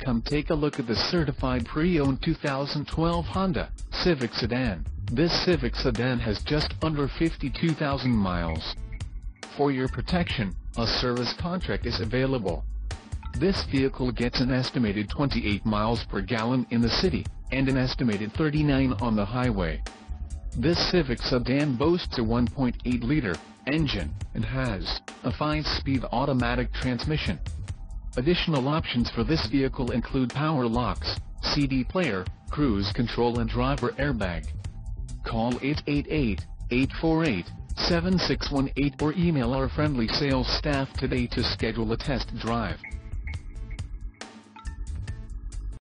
Come take a look at the certified pre-owned 2012 Honda Civic sedan. This Civic sedan has just under 52,000 miles. For your protection, a service contract is available. This vehicle gets an estimated 28 miles per gallon in the city, and an estimated 39 on the highway. This Civic sedan boasts a 1.8-liter engine, and has a 5-speed automatic transmission. Additional options for this vehicle include power locks, CD player, cruise control and driver airbag. Call 888-848-7618 or email our friendly sales staff today to schedule a test drive.